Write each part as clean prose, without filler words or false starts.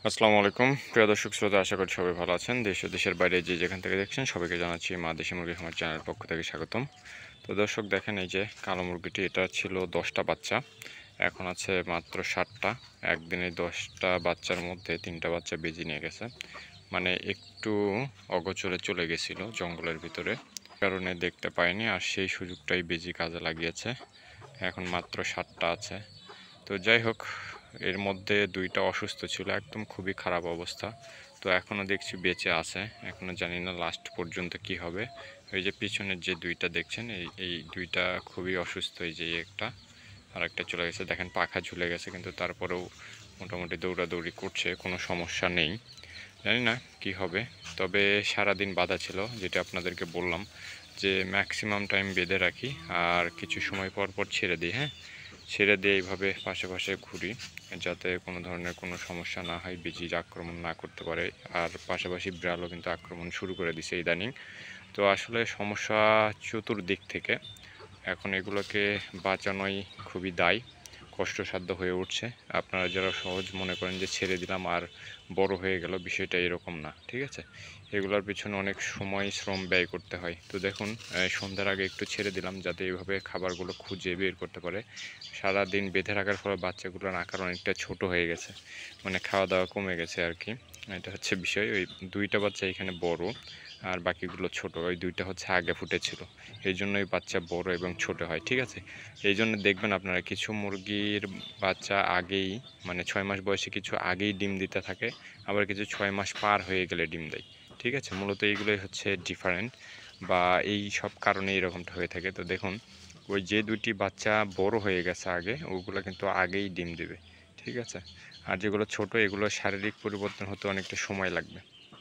আসসালামু আলাইকুম প্রিয় দর্শক শ্রোতা, আশা করি সবাই ভালো আছেন। দেশ ও দেশের বাইরে যে যেখান থেকে দেখছেন সবাইকে জানাচ্ছি মা দেশি মুরগি খামার চ্যানেলের পক্ষ থেকে স্বাগতম। তো দর্শক দেখেন, এই যে কালো মুরগিটি, এটা ছিল 10টা বাচ্চা, এখন আছে মাত্র 7টা। একদিনে 10টা বাচ্চার মধ্যে 3টা বাচ্চা বেজি নিয়ে গেছে, মানে একটু অগোচরে চলে গেছিলো জঙ্গলের ভিতরে, কারণে দেখতে পায়নি, আর সেই সুযোগটাই বেজি কাজে লাগিয়েছে। এখন মাত্র 7টা আছে। তো যাই হোক, এর মধ্যে 2টা অসুস্থ ছিল, একদম খুবই খারাপ অবস্থা। তো এখনও দেখছি বেঁচে আছে, এখনও জানি না লাস্ট পর্যন্ত কি হবে। ওই যে পিছনের যে 2টা দেখছেন, এই 2টা খুবই অসুস্থ। এই যে একটা, আর একটা চলে গেছে, দেখেন পাখা ঝুলে গেছে, কিন্তু তারপরেও মোটামুটি দৌড়াদৌড়ি করছে, কোনো সমস্যা নেই। জানি না কি হবে, তবে সারাদিন বাঁধা ছিল, যেটা আপনাদেরকে বললাম যে ম্যাক্সিমাম টাইম বেঁধে রাখি আর কিছু সময় পর পর ছেড়ে দিই। হ্যাঁ, ছেড়ে দিয়ে এইভাবে পাশে পাশে ঘুরি, যাতে কোনো ধরনের কোনো সমস্যা না হয়, বিজি আক্রমণ না করতে পারে। আর পাশাপাশি বিড়ালও কিন্তু আক্রমণ শুরু করে দিছে ইদানিং। তো আসলে সমস্যা চতুর্দিক থেকে, এখন এগুলোকে বাঁচানোই খুবই দায়, কষ্টসাধ্য হয়ে উঠছে। আপনারা যারা সহজ মনে করেন যে ছেড়ে দিলাম আর বড় হয়ে গেল, বিষয়টা এরকম না, ঠিক আছে। এগুলোর পিছনে অনেক সময় শ্রম ব্যয় করতে হয়। তো দেখুন, সন্ধ্যার আগে একটু ছেড়ে দিলাম, যাতে এইভাবে খাবারগুলো খুঁজে বের করতে পারে। সারা দিন বেঁধে রাখার ফলে বাচ্চাগুলোর আকার অনেকটা ছোট হয়ে গেছে, মানে খাওয়া দাওয়া কমে গেছে আর কি। এটা হচ্ছে বিষয়। ওই 2টা বাচ্চা এখানে বড়, আর বাকিগুলো ছোট। ওই 2টা হচ্ছে আগে ফুটেছিল, এই জন্যই বাচ্চা বড় এবং ছোট হয়, ঠিক আছে। এই জন্য দেখবেন আপনারা, কিছু মুরগির বাচ্চা আগেই, মানে 6 মাস বয়সে কিছু আগেই ডিম দিতে থাকে, আবার কিছু 6 মাস পার হয়ে গেলে ডিম দেয়, ঠিক আছে। মূলত এইগুলোই হচ্ছে ডিফারেন্ট, বা এই সব কারণে এরকমটা হয়ে থাকে। তো দেখুন, ওই যে 2টি বাচ্চা বড় হয়ে গেছে আগে, ওগুলো কিন্তু আগেই ডিম দেবে, ঠিক আছে। আর যেগুলো ছোট, এগুলো শারীরিক পরিবর্তন হতে অনেকটা সময় লাগবে,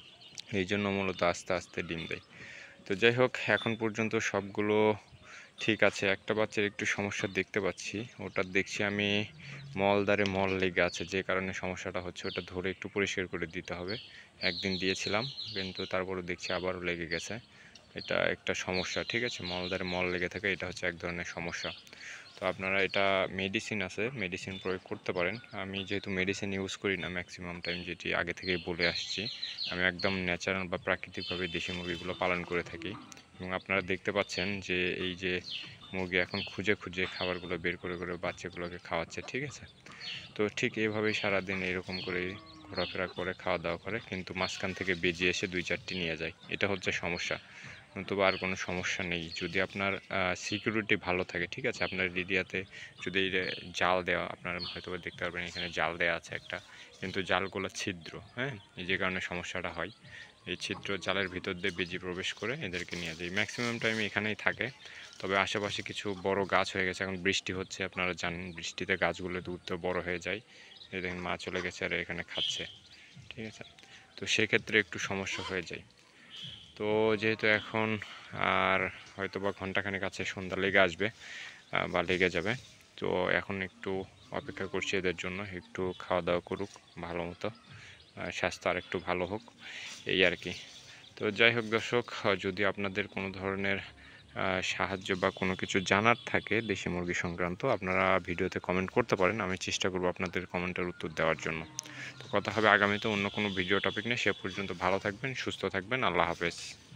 এই জন্য মূলত আস্তে আস্তে ডিম দেয়। তো যাই হোক, এখন পর্যন্ত সবগুলো ঠিক আছে। একটা বাচ্চার একটু সমস্যা দেখতে পাচ্ছি, ওটা দেখছি আমি মলদ্বারে মল লেগে আছে, যে কারণে সমস্যাটা হচ্ছে। ওটা ধরে একটু পরিষ্কার করে দিতে হবে। একদিন দিয়েছিলাম, কিন্তু তারপরে দেখছি আবারও লেগে গেছে। এটা একটা সমস্যা, ঠিক আছে। মলদ্বারে মল লেগে থাকে, এটা হচ্ছে এক ধরনের সমস্যা। তো আপনারা, এটা মেডিসিন আছে, মেডিসিন প্রয়োগ করতে পারেন। আমি যেহেতু মেডিসিন ইউজ করি না ম্যাক্সিমাম টাইম, যেটি আগে থেকেই বলে আসছি, আমি একদম ন্যাচারাল বা প্রাকৃতিকভাবে দেশি মুরগিগুলো পালন করে থাকি। এবং আপনারা দেখতে পাচ্ছেন যে এই যে মুরগি এখন খুঁজে খুঁজে খাবারগুলো বের করে করে বাচ্চাগুলোকে খাওয়াচ্ছে, ঠিক আছে। তো ঠিক এইভাবেই সারাদিন এরকম করে ঘোরাফেরা করে খাওয়া দাওয়া করে, কিন্তু মাঝখান থেকে বেজিয়ে এসে 2-4টি নিয়ে যায়, এটা হচ্ছে সমস্যা। নতুবা আর কোনো সমস্যা নেই, যদি আপনার সিকিউরিটি ভালো থাকে, ঠিক আছে। আপনার এরিয়াতে যদি জাল দেওয়া, আপনারা হয়তো দেখতে পারবেন এখানে জাল দেওয়া আছে একটা, কিন্তু জালগুলো ছিদ্র, হ্যাঁ, এই যে কারণে সমস্যাটা হয়। এই ছিদ্র জালের ভিতর দিয়ে বেজি প্রবেশ করে এদেরকে নিয়ে যায়। ম্যাক্সিমাম টাইম এখানেই থাকে, তবে আশেপাশে কিছু বড় গাছ হয়ে গেছে, এখন বৃষ্টি হচ্ছে, আপনারা জানেন বৃষ্টিতে গাছগুলো দ্রুত বড় হয়ে যায়। এই দেখেন মা চলে গেছে আর এখানে খাচ্ছে, ঠিক আছে। তো সেক্ষেত্রে একটু সমস্যা হয়ে যায়। তো যেহেতু এখন আর হয়তো বা ঘন্টাখানেক আছে, সন্ধ্যা লেগে আসবে বা লেগে যাবে। তো এখন একটু অপেক্ষা করছি এদের জন্য, একটু খাওয়া দাওয়া করুক ভালো মতো, স্বাস্থ্য আর একটু ভালো হোক, এই আর কি। তো যাই হোক দর্শক, যদি আপনাদের কোনো ধরনের সাহায্য বা কোনো কিছু জানার থাকে দেশি মুরগি সংক্রান্ত, আপনারা ভিডিওতে কমেন্ট করতে পারেন, আমি চেষ্টা করব আপনাদের কমেন্টের উত্তর দেওয়ার জন্য। তো কথা হবে আগামীতে অন্য কোনো ভিডিও টপিক নিয়ে। সে পর্যন্ত ভালো থাকবেন, সুস্থ থাকবেন, আল্লাহ হাফেজ।